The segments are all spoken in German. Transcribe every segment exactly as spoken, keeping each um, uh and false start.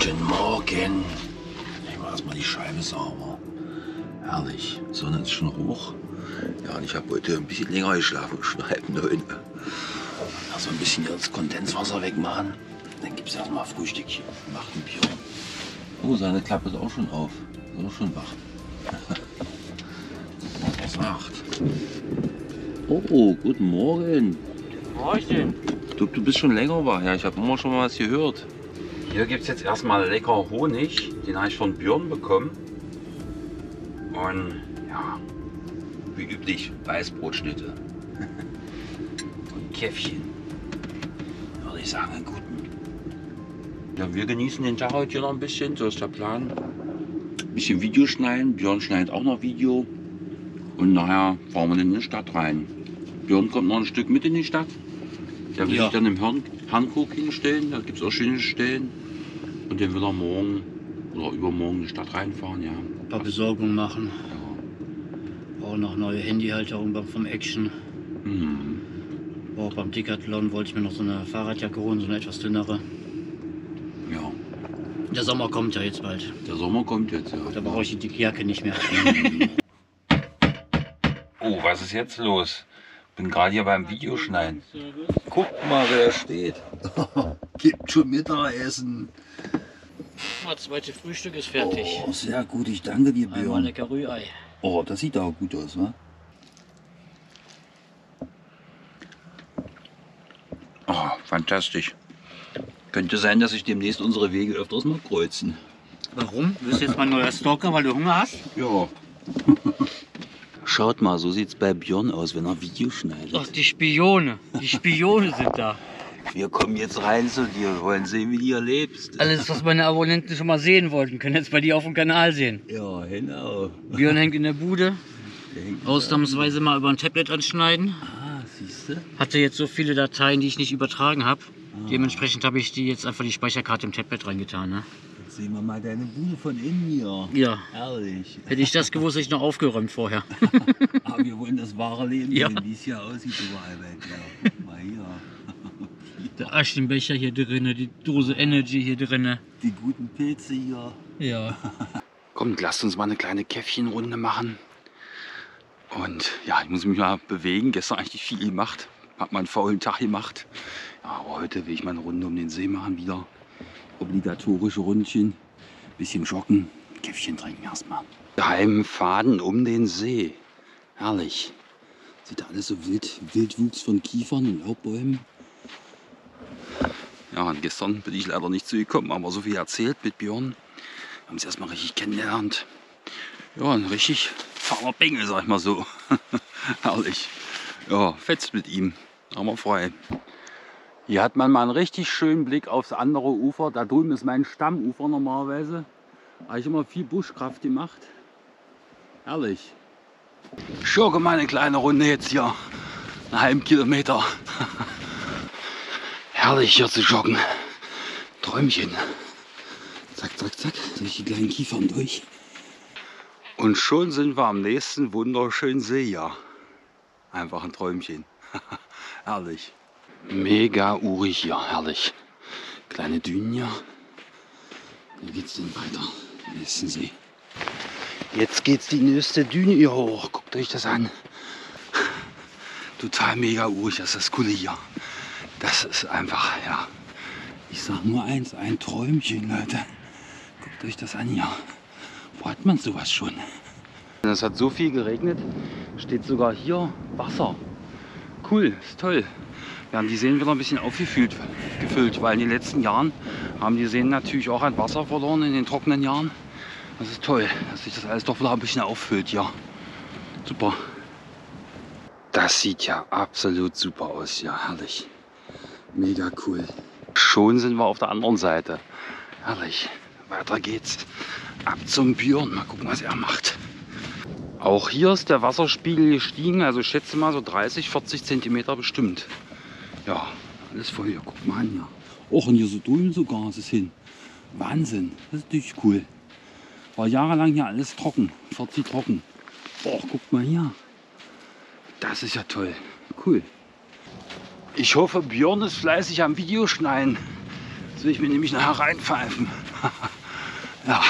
Guten Morgen. Ich mache erstmal die Scheibe sauber. Herrlich. Die Sonne ist schon hoch. Ja, und ich habe heute ein bisschen länger geschlafen, schon halb neun. Also ein bisschen das Kondenswasser wegmachen. Dann gibt es erstmal Frühstückchen. Macht ein Bier. Oh, seine Klappe ist auch schon auf. Ist auch schon wach. Was macht? Oh, guten Morgen. Morgen. Du, du bist schon länger wach. Ja, ich habe immer schon mal was gehört. Hier gibt es jetzt erstmal lecker Honig. Den habe ich von Björn bekommen. Und ja, Wie üblich, Weißbrotschnitte. und Käffchen. Würde ich sagen, einen guten. Ja, wir genießen den Tag heute hier noch ein bisschen. So ist der Plan. Ein bisschen Video schneiden. Björn schneidet auch noch Video. Und nachher fahren wir in die Stadt rein. Björn kommt noch ein Stück mit in die Stadt. Der will Ja. sich dann im Herrn Hankook hinstellen. Da gibt es auch schöne Stellen. Und dann will er morgen oder übermorgen in die Stadt reinfahren. Ja. Ein paar Besorgungen machen. Ja. Brauche noch neue Handyhalterung vom Action. Mhm. Auch beim Decathlon wollte ich mir noch so eine Fahrradjacke holen, so eine etwas dünnere. Ja. Der Sommer kommt ja jetzt bald. Der Sommer kommt jetzt. Ja. Da brauche ich die dicke Jacke nicht mehr. Oh, was ist jetzt los? Bin gerade hier beim Videoschneiden. Guck mal, wer steht. Gibt schon Mittagessen. Das zweite Frühstück ist fertig. Oh, sehr gut, ich danke dir, Einmal Björn. lecker Rührei. Oh, das sieht auch gut aus, wa? Oh, fantastisch. Könnte sein, dass sich demnächst unsere Wege öfters mal kreuzen. Warum? Du bist jetzt mein neuer Stalker, weil du Hunger hast? Ja. Schaut mal, so sieht's bei Björn aus, wenn er Video schneidet. Ach, die Spione. Die Spione sind da. Wir kommen jetzt rein zu dir, wir wollen sehen, wie du hier lebst. Alles, was meine Abonnenten schon mal sehen wollten, können jetzt bei dir auf dem Kanal sehen. Ja, genau. Björn hängt in der Bude. Der hängt- Ausnahmsweise mal über ein Tablet anschneiden. Ah, siehst du? Hatte jetzt so viele Dateien, die ich nicht übertragen habe. Dementsprechend habe ich die jetzt einfach die Speicherkarte im Tablet reingetan. Ne? Jetzt sehen wir mal deine Bude von innen hier. Ja, Herrlich. hätte ich das gewusst, hätte ich noch aufgeräumt vorher. Aber wir wollen das wahre Leben Ja. sehen, wie es hier aussieht überall weg. Ja. Guck mal hier. Der Aschenbecher hier drinne, die Dose Energy hier drinne. Die guten Pilze hier. Ja. Kommt, lasst uns mal eine kleine Käffchenrunde machen. Und ja, ich muss mich mal bewegen. Gestern eigentlich viel gemacht. Hab mal einen faulen Tag gemacht. Ja, aber heute will ich mal eine Runde um den See machen wieder. Obligatorische Rundchen. Bisschen joggen. Käffchen trinken erstmal. Geheimen Faden um den See. Herrlich. Sieht da alles so wild, Wildwuchs von Kiefern und Laubbäumen. Ja, und gestern bin ich leider nicht zu gekommen, aber so viel erzählt mit Björn. Wir haben uns erstmal richtig kennengelernt. Ja, ein richtig fauler Bengel, sag ich mal so. Herrlich. Ja, fetzt mit ihm. Aber frei. Hier hat man mal einen richtig schönen Blick aufs andere Ufer. Da drüben ist mein Stammufer normalerweise. Da habe ich immer viel Buschkraft gemacht. Herrlich. Ich jogge mal eine kleine Runde jetzt hier. Einen halben Kilometer. Herrlich hier zu joggen. Träumchen. Zack, zack, zack. Durch die kleinen Kiefern durch. Und schon sind wir am nächsten wunderschönen See hier. Einfach ein Träumchen. Herrlich. Mega urig hier. Herrlich. Kleine Dünen hier. Wo geht's denn weiter? Am nächsten See. Jetzt geht's die nächste Düne hier hoch. Guckt euch das an. Total mega urig. Das ist das Coole hier. Das ist einfach, ja. Ich sag nur eins, ein Träumchen, Leute. Guckt euch das an hier. Wo hat man sowas schon? Es hat so viel geregnet, steht sogar hier Wasser. Cool, ist toll. Wir haben die Seen wieder ein bisschen aufgefüllt, gefüllt, weil in den letzten Jahren haben die Seen natürlich auch an Wasser verloren in den trockenen Jahren. Das ist toll, dass sich das alles doch wieder ein bisschen auffüllt hier. Super. Das sieht ja absolut super aus, ja, herrlich. Mega cool. Schon sind wir auf der anderen Seite. Herrlich. Weiter geht's. Ab zum Björn. Mal gucken, was er macht. Auch hier ist der Wasserspiegel gestiegen. Also ich schätze mal so dreißig, vierzig Zentimeter bestimmt. Ja, alles voll hier. Guck mal an hier. Och, und hier so drüben sogar ist es hin. Wahnsinn. Das ist natürlich cool. War jahrelang hier alles trocken. vierzig trocken. Boah, guck mal hier. Das ist ja toll. Cool. Ich hoffe, Björn ist fleißig am Videoschneiden. Jetzt will ich mir nämlich nachher reinpfeifen. Ja.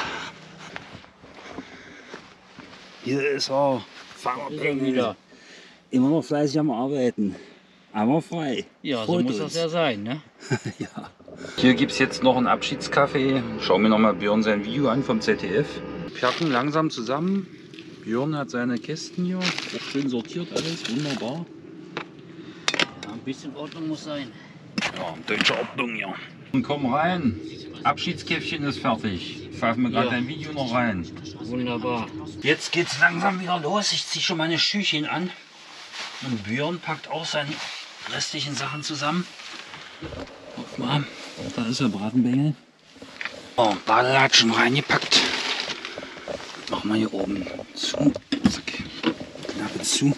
Hier ist er. Wieder. Immer noch fleißig am Arbeiten. Aber frei. Ja, so Freut muss uns. das ja sein, ne? Ja. Hier gibt es jetzt noch einen Abschiedskaffee. Schauen wir noch mal Björn sein Video an vom Z D F. Packen langsam zusammen. Björn hat seine Kästen hier. Auch schön sortiert alles. Wunderbar. Ja, ein bisschen Ordnung muss sein. Ja, deutsche Ordnung hier. Und komm rein. Abschiedskäffchen ist fertig. Pfeifen wir gerade Ja. dein Video noch rein. Wunderbar. Jetzt geht's langsam wieder los. Ich ziehe schon meine Schüchchen an. Und Björn packt auch seine restlichen Sachen zusammen. Guck mal, da ist der Bratenbengel. Oh, Badelatschen reingepackt. Machen wir hier oben zu. Zack. Klappe zu.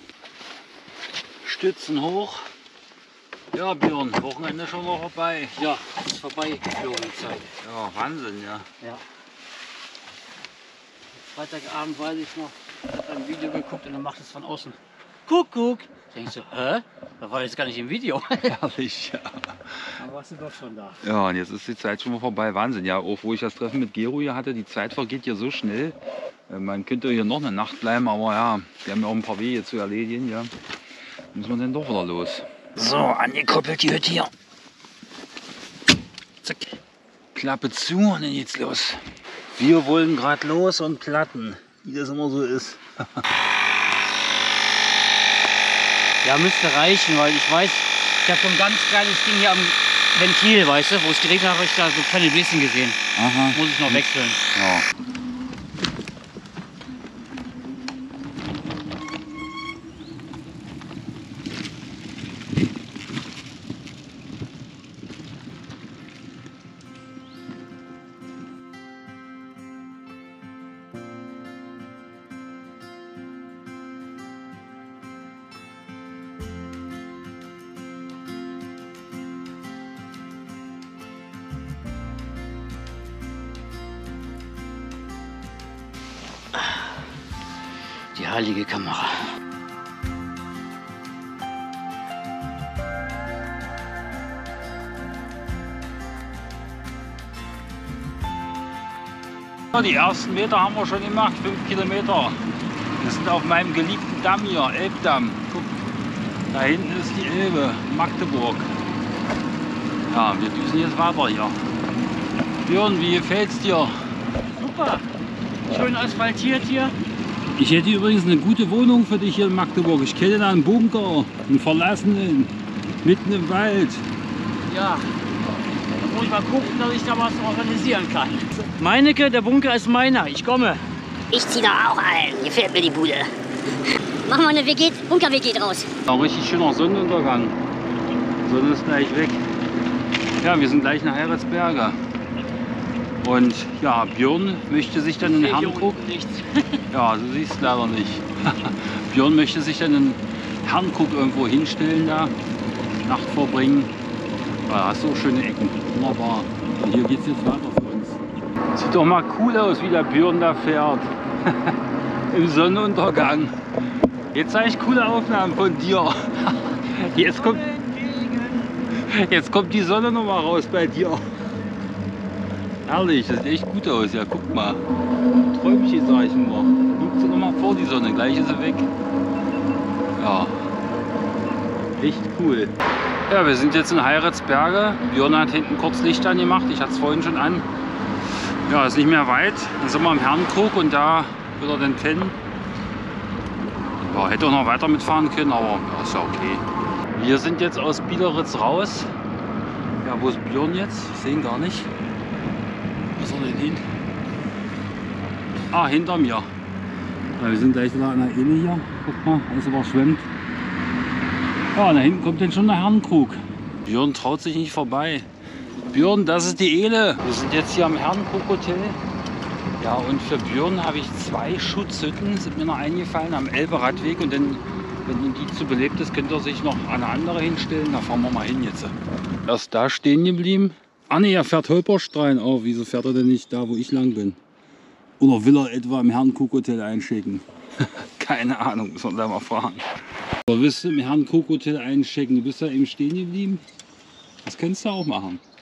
Stützen hoch. Ja, Björn, Wochenende schon noch vorbei. Ja, ist vorbei geflogen die Zeit. Ja, Wahnsinn, ja. Ja. Freitagabend weiß ich noch, ich habe ein Video geguckt und dann macht es von außen Kuckuck. Denkst du, hä? Da war jetzt gar nicht im Video. Herrlich, ja. Dann warst du doch schon da. Ja, und jetzt ist die Zeit schon mal vorbei. Wahnsinn, ja. Auch wo ich das Treffen mit Gero hier hatte, die Zeit vergeht hier so schnell. Äh, Man könnte hier noch eine Nacht bleiben, aber ja, wir haben ja auch ein paar Wege zu erledigen, ja. Muss man dann doch wieder los. So, angekoppelt die Hütte hier. Zack. Klappe zu und dann geht's los. Wir wollen gerade los und platten, wie das immer so ist. Ja, müsste reichen, weil ich weiß, ich habe so ein ganz kleines Ding hier am Ventil, weißt du, wo es geregnet hat, habe ich da so kleine Bläschen gesehen. Aha. Muss ich noch wechseln. Ja. Die heilige Kamera. Die ersten Meter haben wir schon gemacht, fünf Kilometer. Wir sind auf meinem geliebten Damm hier, Elbdamm. Guck, da hinten ist die Elbe, Magdeburg. Ja, wir düsen jetzt weiter hier. Björn, wie gefällt's dir? Super. Schön asphaltiert hier. Ich hätte übrigens eine gute Wohnung für dich hier in Magdeburg. Ich kenne da einen Bunker, einen verlassenen, mitten im Wald. Ja. Da muss ich mal gucken, dass ich da was organisieren kann. Meinecke, der Bunker ist meiner. Ich komme. Ich zieh da auch ein. Gefällt mir die Bude. Machen wir eine W G, Bunker-W G draus. Ein richtig schöner Sonnenuntergang. Die Sonne ist gleich weg. Ja, wir sind gleich in Heiratsberge. Und ja, Björn möchte sich dann in Sehe hier Herrnkrug. unten nichts. Ja, du siehst es leider nicht. Björn möchte sich dann in Herrnkrug irgendwo hinstellen da. Nacht verbringen. Da hast du auch schöne Ecken. Wunderbar. Und hier geht es jetzt weiter für uns. Sieht doch mal cool aus, wie der Björn da fährt. Im Sonnenuntergang. Jetzt zeige ich coole Aufnahmen von dir. Jetzt kommt, jetzt kommt die Sonne noch mal raus bei dir. Herrlich, das sieht echt gut aus. Ja, guck mal. Träumchen, sag ich nur. Guck sie noch mal vor die Sonne, gleich ist sie weg. Ja, echt cool. Ja, wir sind jetzt in Heiratsberge. Björn hat hinten kurz Licht angemacht. Ich hatte es vorhin schon an. Ja, ist nicht mehr weit. Dann sind wir im Herrnkrug und da wird er dann pennen. Ja, hätte auch noch weiter mitfahren können, aber ja, ist ja okay. Wir sind jetzt aus Biederitz raus. Ja, wo ist Björn jetzt? Ich sehe ihn gar nicht. Wo ist er denn hin? Ah, hinter mir. Ja, wir sind gleich wieder an der Ille hier. Guck mal, alles überschwemmt. Ja, da hinten kommt dann schon der Herrnkrug. Björn traut sich nicht vorbei. Björn, das ist die Ele. Wir sind jetzt hier am Herrnkrug Hotel. Ja, und für Björn habe ich zwei Schutzhütten, sind mir noch eingefallen, am Elberadweg. Und dann, wenn ihm die zu belebt ist, könnte er sich noch an eine andere hinstellen. Da fahren wir mal hin jetzt. Er ist da stehen geblieben. Ah ne, er fährt Holperstein auf. Wieso fährt er denn nicht da, wo ich lang bin? Oder will er etwa im Herrnkrug Hotel einschicken? Keine Ahnung, muss man da mal fragen. Aber willst du im Herrnkrug Hotel einchecken? Du bist da eben stehen geblieben. Das kannst du auch machen.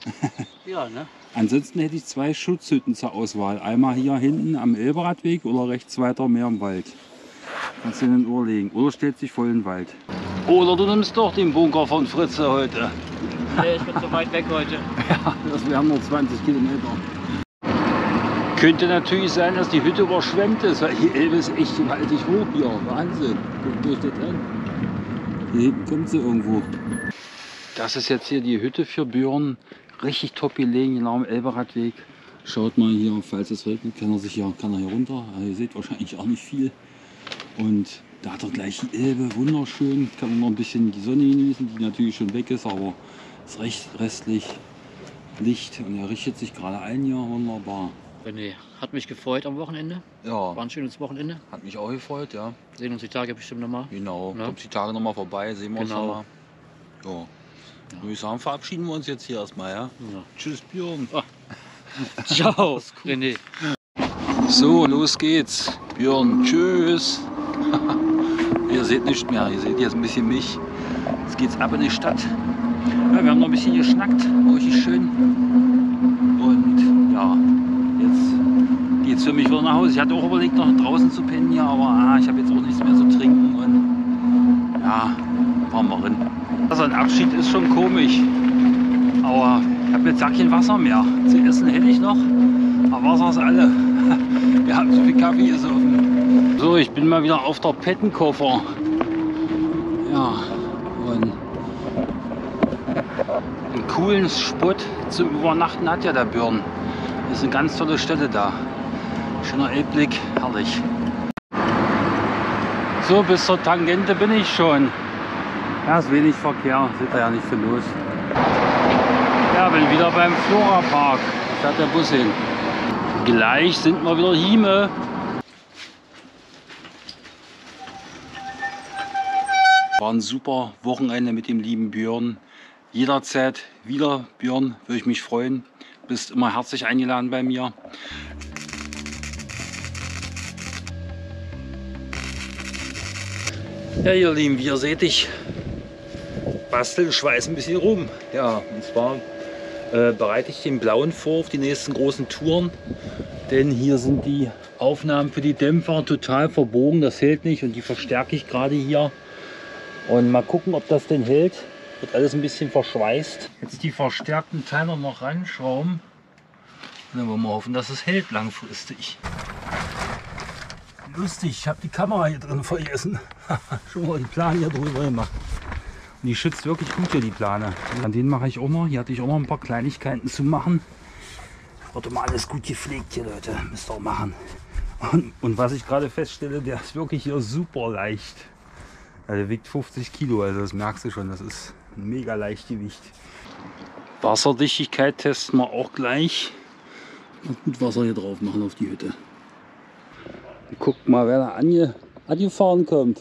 Ja, ne? Ansonsten hätte ich zwei Schutzhütten zur Auswahl. Einmal hier hinten am Elberadweg oder rechts weiter mehr im Wald. Kannst du in den Ohr legen. Oder stellt sich voll in den Wald. Oder du nimmst doch den Bunker von Fritze heute. Nee, ich bin zu weit weg heute. Ja, das wären nur zwanzig Kilometer. Könnte natürlich sein, dass die Hütte überschwemmt ist, weil die Elbe ist echt gewaltig hoch hier. Wahnsinn. Guck durch das an. Hier hinten kommt sie irgendwo. Das ist jetzt hier die Hütte für Björn. Richtig top gelegen, genau am Elberadweg. Schaut mal hier, falls es regnet, kann er sich hier, kann er hier runter. Also ihr seht wahrscheinlich auch nicht viel. Und da hat er gleich die Elbe, wunderschön. Kann man noch ein bisschen die Sonne genießen, die natürlich schon weg ist, aber es ist recht restlich Licht. Und er richtet sich gerade ein hier, wunderbar. René, hat mich gefreut am Wochenende. Ja, War ein schönes Wochenende. hat mich auch gefreut, ja. Sehen uns die Tage bestimmt nochmal. Genau, Ja. kommt die Tage nochmal vorbei, sehen wir Genau. uns nochmal. Ja. Dann würde ich sagen, verabschieden wir uns jetzt hier erstmal, ja. Ja. Tschüss, Björn. Ciao, René. So, los geht's. Björn, tschüss. Ihr seht nicht mehr, ihr seht jetzt ein bisschen mich. Jetzt geht's ab in die Stadt. Ja, wir haben noch ein bisschen geschnackt, richtig schön. Und ja, jetzt geht's für mich wieder nach Hause. Ich hatte auch überlegt, noch draußen zu pennen hier, aber ah, ich habe jetzt auch nichts mehr zu trinken. Und ja, fahren wir rein. Also ein Abschied ist schon komisch. Aber ich habe jetzt gar kein Wasser mehr. Zu essen hätte ich noch, aber Wasser ist alle. Wir haben so viel Kaffee gesoffen. So, ich bin mal wieder auf der Pettenkoffer. Ja, und einen coolen Spot zum Übernachten hat ja der Björn. Das ist eine ganz tolle Stelle da. Schöner Elbblick, herrlich. So, bis zur Tangente bin ich schon. Ja, ist wenig Verkehr, sieht da ja nicht viel los. Ja, bin wieder beim Flora Park. Da fährt der Bus hin. Gleich sind wir wieder Hieme. War ein super Wochenende mit dem lieben Björn. Jederzeit wieder, Björn, würde ich mich freuen. Bist immer herzlich eingeladen bei mir. Ja, ihr Lieben, wie ihr seht, ich bastel, schweiß ein bisschen rum. Ja, und zwar äh, bereite ich den Blauen vor auf die nächsten großen Touren. Denn hier sind die Aufnahmen für die Dämpfer total verbogen. Das hält nicht und die verstärke ich gerade hier. Und mal gucken, ob das denn hält. Wird alles ein bisschen verschweißt. Jetzt die verstärkten Teile noch ranschrauben. Und dann wollen wir hoffen, dass es hält langfristig. Lustig, ich habe die Kamera hier drin vergessen. Schon mal die Plane hier drüber gemacht. Und die schützt wirklich gut hier, die Plane. An denen mache ich auch noch. Hier hatte ich auch noch ein paar Kleinigkeiten zu machen. Wird immer alles gut gepflegt hier, Leute. Müsst ihr auch machen. Und, und was ich gerade feststelle, der ist wirklich hier super leicht. Ja, der wiegt fünfzig Kilo, also das merkst du schon. Das ist ein mega Leichtgewicht. Wasserdichtigkeit testen wir auch gleich. Und gut Wasser hier drauf machen auf die Hütte. Und guckt mal, wer da ange, angefahren kommt.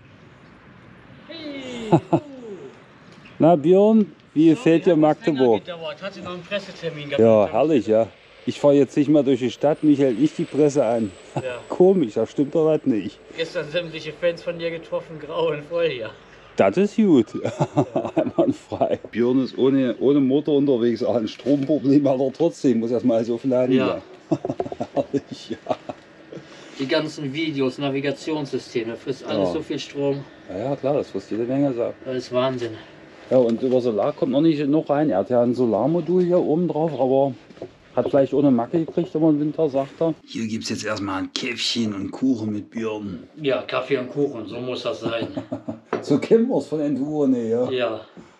Hey, na Björn, wie gefällt dir Magdeburg? Hat sie noch einen Pressetermin gehabt? Ja, herrlich, ja. Ich fahre jetzt nicht mal durch die Stadt, mich hält nicht die Presse an. Ja. Komisch, das stimmt doch was nicht. Gestern sämtliche Fans von dir getroffen, grauenvoll hier. Das ist gut. Einwandfrei. Björn ist ohne, ohne Motor unterwegs, auch ein Stromproblem hat er trotzdem. Muss erstmal alles aufladen. Ja. Herrlich, ja. Die ganzen Videos, Navigationssysteme, frisst alles Ja. so viel Strom. Ja, ja, klar, das frisst jede Menge. So. Das ist Wahnsinn. Ja, und über Solar kommt noch nicht noch rein. Er hat ja ein Solarmodul hier oben drauf, aber hat vielleicht ohne Macke gekriegt immer im Winter, sagt er. Hier gibt es jetzt erstmal ein Käffchen und Kuchen mit Björn. Ja, Kaffee und Kuchen, so muss das sein. So kennen wir es von Endurone, ja. Ja.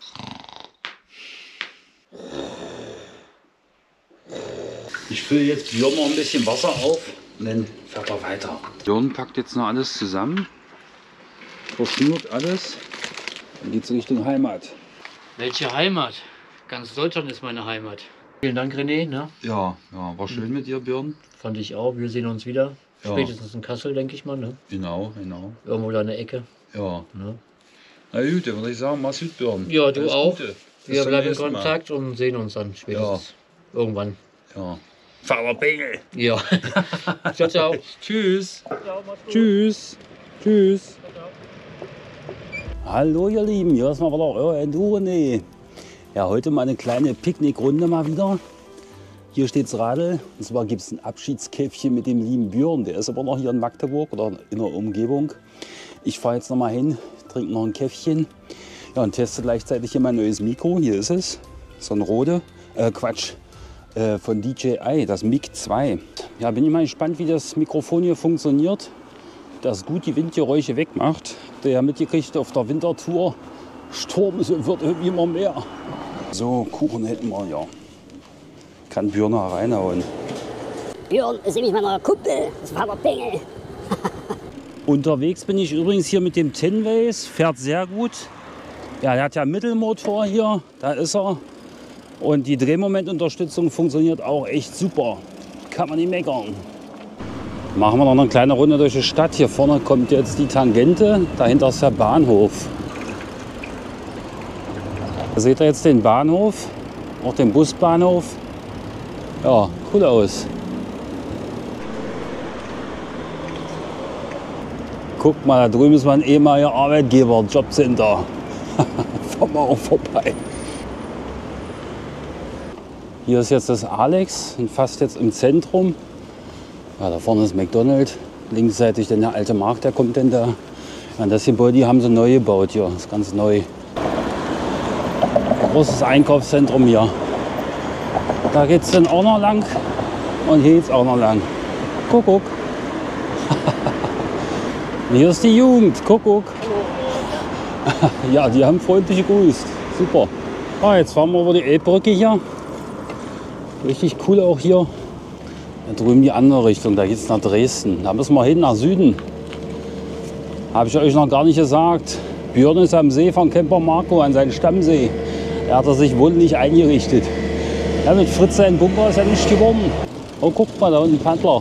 Ich fülle jetzt Björn noch ein bisschen Wasser auf und dann fährt er weiter. Björn packt jetzt noch alles zusammen, verschnürt alles, dann geht es Richtung Heimat. Welche Heimat? Ganz Deutschland ist meine Heimat. Vielen Dank, René. Ne? Ja, ja, war schön mit dir, Björn. Fand ich auch. Wir sehen uns wieder. Ja. Spätestens in Kassel, denke ich mal. Ne? Genau, genau. Irgendwo da in der Ecke. Ja. Ne? Na gut, dann würde ich sagen, mach's gut, Björn. Ja, du Alles auch. Gute. Bis Wir zum bleiben in nächsten Mal. Kontakt und sehen uns dann spätestens. Irgendwann. Ja. Fahrer Bengel. Ja. Ciao, ciao. Tschüss. Tschüss. Tschüss. Hallo ihr Lieben, hier ist mal wieder euer Endurone. Ja, heute mal eine kleine Picknickrunde mal wieder. Hier steht's Radl. Und zwar gibt es ein Abschiedskäffchen mit dem lieben Björn. Der ist aber noch hier in Magdeburg oder in der Umgebung. Ich fahre jetzt noch mal hin, trinke noch ein Käffchen. Ja, und teste gleichzeitig hier mein neues Mikro. Hier ist es. So ein Rode, äh Quatsch, äh, von D J I, das Mic zwei. Ja, bin ich mal gespannt, wie das Mikrofon hier funktioniert. Das gut die Windgeräusche wegmacht. Der ja mitgekriegt auf der Wintertour. Sturm ist, wird irgendwie immer mehr. So, Kuchen hätten wir ja. Kann Björn da reinhauen. Björn ist nämlich meiner Kumpel. Das war aber Bengel. Unterwegs bin ich übrigens hier mit dem Tenways. Fährt sehr gut. Ja, der hat ja Mittelmotor hier. Da ist er. Und die Drehmomentunterstützung funktioniert auch echt super. Kann man nicht meckern. Machen wir noch eine kleine Runde durch die Stadt. Hier vorne kommt jetzt die Tangente. Dahinter ist der Bahnhof. Da seht ihr jetzt den Bahnhof. Auch den Busbahnhof. Ja, cool aus. Guck mal, da drüben ist mein ehemaliger Arbeitgeber, Jobcenter. Fahren wir auch vorbei. Hier ist jetzt das Alex und fast jetzt im Zentrum. Ja, da vorne ist McDonald's. Linksseitig der alte Markt, der kommt denn da. Ja, das Gebäude haben sie neu gebaut hier. Das ist ganz neu. Großes Einkaufszentrum hier. Da geht es dann auch noch lang und hier geht es auch noch lang. Guck, guck. Hier ist die Jugend. Guck, guck. Ja, die haben freundlich gegrüßt. Super. Ah, jetzt fahren wir über die Elbbrücke hier. Richtig cool auch hier. Da drüben die andere Richtung, da geht es nach Dresden. Da müssen wir hin, nach Süden. Habe ich euch noch gar nicht gesagt. Björn ist am See von Camper Marco, an seinem Stammsee. Er hat er sich wohnlich eingerichtet. Ja, mit Fritz sein Bunker ist ja nicht geworden. Oh, guckt mal, da unten Paddler.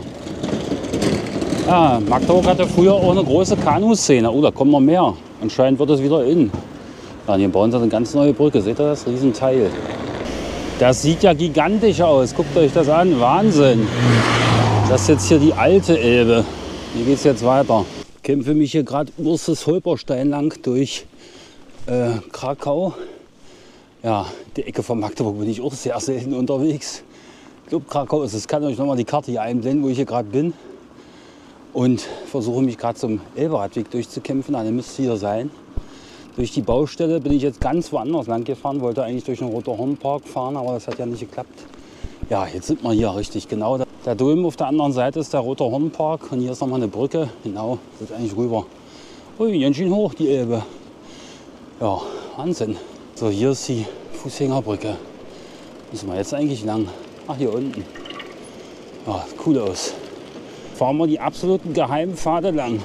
Ja, Magdeburg hatte früher auch eine große Kanuszene. Oh, da kommen noch mehr. Anscheinend wird es wieder in. Ja, hier bauen sie eine ganz neue Brücke. Seht ihr das? Riesenteil. Das sieht ja gigantisch aus. Guckt euch das an. Wahnsinn. Das ist jetzt hier die alte Elbe. Hier geht es jetzt weiter. Ich kämpfe mich hier gerade Ursus Holperstein lang durch äh, Krakau. Ja, die Ecke von Magdeburg bin ich auch sehr selten unterwegs. Ich glaube, Krakau ist es. Ich kann euch noch mal die Karte hier einblenden, wo ich hier gerade bin. Und versuche mich gerade zum Elberadweg durchzukämpfen. Dann müsste hier sein. Durch die Baustelle bin ich jetzt ganz woanders lang gefahren. Wollte eigentlich durch den Roter Hornpark fahren, aber das hat ja nicht geklappt. Ja, jetzt sind wir hier richtig genau. Da drüben auf der anderen Seite ist der Roter Hornpark. Und hier ist nochmal eine Brücke. Genau, geht eigentlich rüber. Ui, ganz schön hoch die Elbe. Ja, Wahnsinn. So, hier ist die Fußgängerbrücke. Müssen wir jetzt eigentlich lang? Ach, hier unten. Ja, cool aus. Fahren wir die absoluten Geheimpfade lang.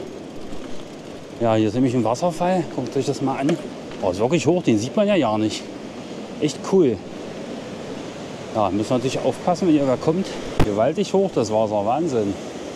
Ja, hier ist nämlich ein Wasserfall. Guckt euch das mal an. Oh, ist wirklich hoch, den sieht man ja gar nicht. Echt cool. Ja, müssen wir natürlich aufpassen, wenn hier wer kommt. Gewaltig hoch das Wasser, Wahnsinn.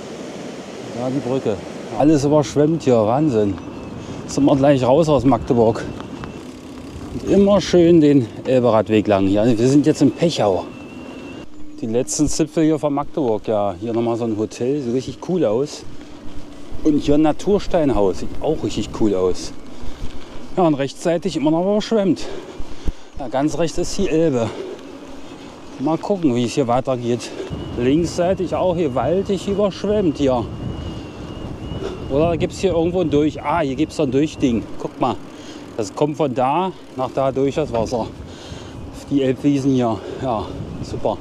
Da die Brücke. Alles überschwemmt hier, Wahnsinn. Jetzt sind wir gleich raus aus Magdeburg. Und immer schön den Elberadweg lang. Ja, wir sind jetzt in Pechau. Die letzten Zipfel hier von Magdeburg. Ja, hier nochmal so ein Hotel, sieht richtig cool aus. Und hier ein Natursteinhaus, sieht auch richtig cool aus. Ja, und rechtsseitig immer noch überschwemmt. Ja, ganz rechts ist die Elbe. Mal gucken, wie es hier weitergeht. Linksseitig auch gewaltig überschwemmt hier. Oder gibt es hier irgendwo ein Durch? Ah, hier gibt es ein Durchding. Guck mal, das kommt von da nach da durch das Wasser. Auf die Elbwiesen hier. Ja, super.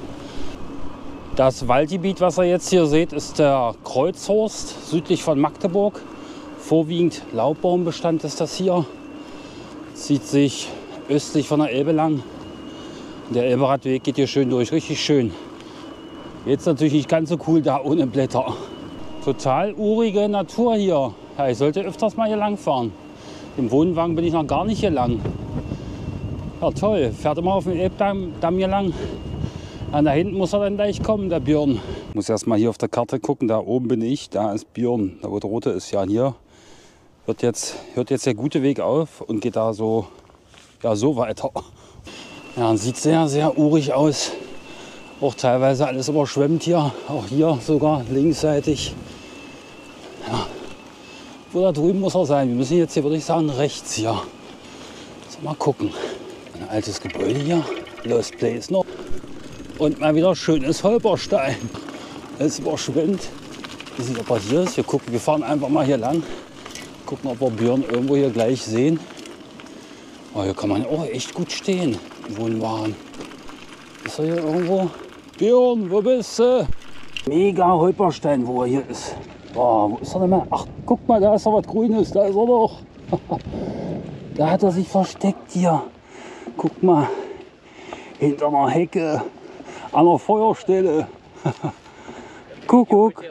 Das Waldgebiet, was ihr jetzt hier seht, ist der Kreuzhorst südlich von Magdeburg. Vorwiegend Laubbaumbestand ist das hier. Zieht sich östlich von der Elbe lang. Der Elberadweg geht hier schön durch, richtig schön. Jetzt natürlich nicht ganz so cool da ohne Blätter. Total urige Natur hier. Ja, ich sollte öfters mal hier lang fahren. Im Wohnwagen bin ich noch gar nicht hier lang. Ja, toll, fährt immer auf dem Elbdamm Damm hier lang. Ja, da hinten muss er dann gleich kommen, der Björn. Ich muss erst mal hier auf der Karte gucken, da oben bin ich, da ist Björn. Da wo der rote ist, ja, hier hört jetzt, hört jetzt der gute Weg auf und geht da so, ja, so weiter. Ja, und sieht sehr, sehr urig aus. Auch teilweise alles überschwemmt hier, auch hier sogar linksseitig. Ja. Wo da drüben muss er sein. Wir müssen jetzt hier, würde ich sagen, rechts hier. So, mal gucken. Ein altes Gebäude hier, Lost Place noch. Und mal wieder schönes Holperstein. Es überschwemmt. Ich weiß nicht, ob er hier ist. Wir gucken, wir fahren einfach mal hier lang. Gucken, ob wir Björn irgendwo hier gleich sehen. Oh, hier kann man auch echt gut stehen. Wohnwagen. Ist er hier irgendwo? Björn, wo bist du? Mega Holperstein, wo er hier ist. Boah, wo ist er denn mal? Ach, guck mal, da ist doch was Grünes. Da ist er doch. Da hat er sich versteckt hier. Guck mal. Hinter einer Hecke. An der Feuerstelle. Kuckuck.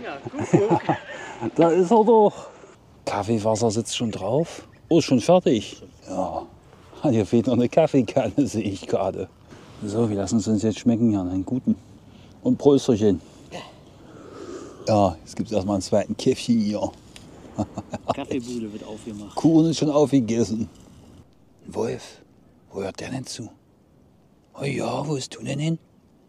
Da ist er doch. Kaffeewasser sitzt schon drauf. Oh, ist schon fertig. Ja. Hier fehlt noch eine Kaffeekanne, sehe ich gerade. So, wir lassen es uns jetzt schmecken hier. Einen guten. Und Prösterchen. Ja, jetzt gibt es erstmal einen zweiten Käffchen hier. Kaffeebude wird aufgemacht. Kuchen ist schon aufgegessen. Wolf, wo hört der denn zu? Oh ja, wo ist du denn hin?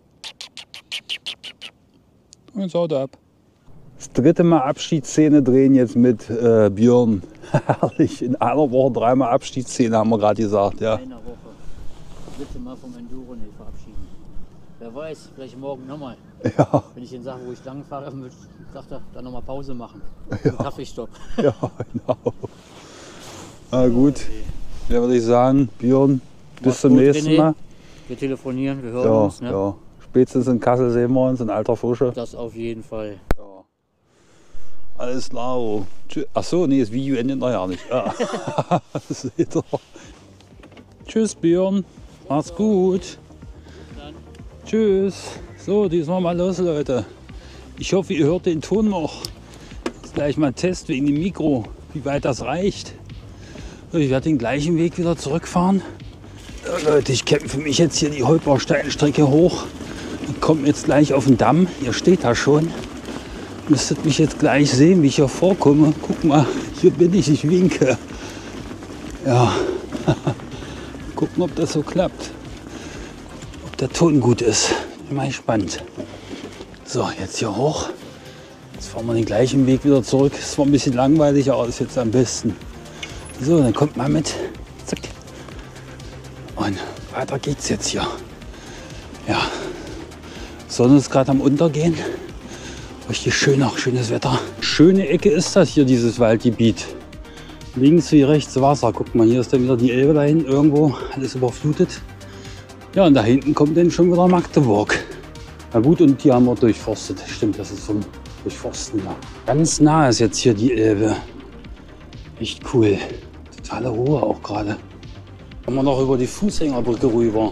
Und jetzt haut ab. Das dritte Mal Abschiedsszene drehen jetzt mit äh, Björn. Herrlich, in einer Woche dreimal Abschiedsszene haben wir gerade gesagt. Ja. In einer Woche. Bitte mal vom Enduro nicht verabschieden. Wer weiß, vielleicht morgen nochmal. Ja. Wenn ich den sage, wo ich lang fahre, sagt er, dann nochmal Pause machen. Ja. Kaffeestopp. Ja, genau. Na gut, ja, würde ich sagen, Björn, bis Mach's zum gut, nächsten René. Mal. Wir telefonieren, wir hören Ja, uns. Ne? ja. Spätestens in Kassel sehen wir uns, in alter Frische. Das auf jeden Fall. Ja. Alles klar. Tschü- Ach so, nee, das Video endet noch ja nicht. Ja. Seht ihr. Tschüss, Björn. Mach's gut. Dann. Tschüss. So, diesmal mal los, Leute. Ich hoffe, ihr hört den Ton noch. Jetzt gleich mal ein Test wegen dem Mikro, wie weit das reicht. Ich werde den gleichen Weg wieder zurückfahren. Ja, Leute, ich kämpfe mich jetzt hier die Holpersteinstrecke hoch. Ich komme jetzt gleich auf den Damm. Ihr steht da schon. Müsstet mich jetzt gleich sehen, wie ich hier vorkomme. Guck mal, hier bin ich, ich winke. Ja, gucken, ob das so klappt. Ob der Ton gut ist. Bin mal gespannt. So, jetzt hier hoch. Jetzt fahren wir den gleichen Weg wieder zurück. Es war ein bisschen langweilig, aber ist jetzt am besten. So, dann kommt mal mit. Zack. Und weiter geht's jetzt hier. Ja, Sonne ist gerade am Untergehen. Richtig schön, auch schönes Wetter. Schöne Ecke ist das hier, dieses Waldgebiet. Links wie rechts Wasser. Guck mal, hier ist dann wieder die Elbe dahin irgendwo. Alles überflutet. Ja, und da hinten kommt dann schon wieder Magdeburg. Na gut, und die haben wir durchforstet. Stimmt, das ist vom Durchforsten da. Ganz nah ist jetzt hier die Elbe. Echt cool. Totale Ruhe auch gerade. Kommen wir noch über die Fußgängerbrücke rüber.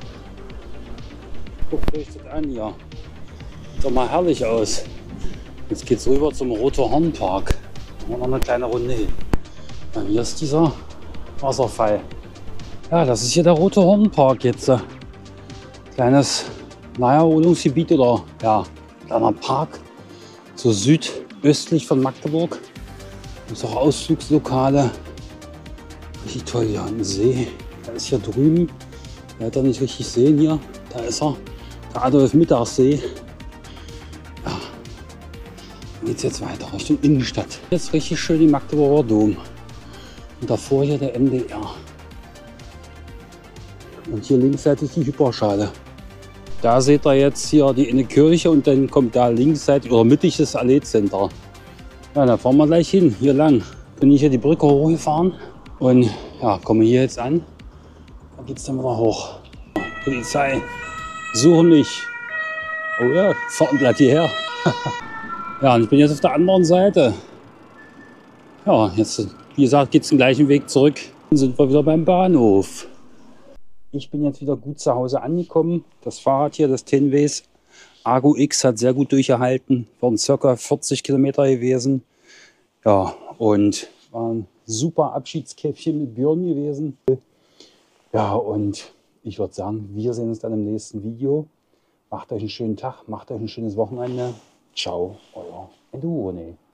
Guckt euch das an hier. Sieht doch mal herrlich aus. Jetzt geht's rüber zum Roter Hornpark. Da machen wir noch eine kleine Runde hin. Ja, hier ist dieser Wasserfall. Ja, das ist hier der Rote Hornpark jetzt. Kleines Naherholungsgebiet oder ja, kleiner Park. So südöstlich von Magdeburg. Gibt es auch Ausflugslokale. Richtig toll, hier ein See. Da ist hier drüben. Leider nicht richtig sehen hier. Da ist er. Der Adolf-Mittag-See. Ja. Dann geht es jetzt weiter Richtung Innenstadt. Jetzt richtig schön die Magdeburger Dom. Und davor hier der M D R. Und hier linksseitig die Hyperschale. Da seht ihr jetzt hier die eine Kirche und dann kommt da linksseitig oder mittig das Allee-Center. Ja, da fahren wir gleich hin, hier lang. Bin ich hier die Brücke hochgefahren und ja, komme hier jetzt an. Da geht es dann wieder hoch. Polizei, suchen mich. Oh ja, fahren gleich hierher. Ja, und ich bin jetzt auf der anderen Seite. Ja, jetzt, wie gesagt, geht es den gleichen Weg zurück. Dann sind wir wieder beim Bahnhof. Ich bin jetzt wieder gut zu Hause angekommen. Das Fahrrad hier, das Tenways Argo X, hat sehr gut durchgehalten. Waren ca. vierzig Kilometer gewesen. Ja, und war ein super Abschiedskäffchen mit Björn gewesen. Ja, und ich würde sagen, wir sehen uns dann im nächsten Video. Macht euch einen schönen Tag, macht euch ein schönes Wochenende. Ciao, euer Enduro.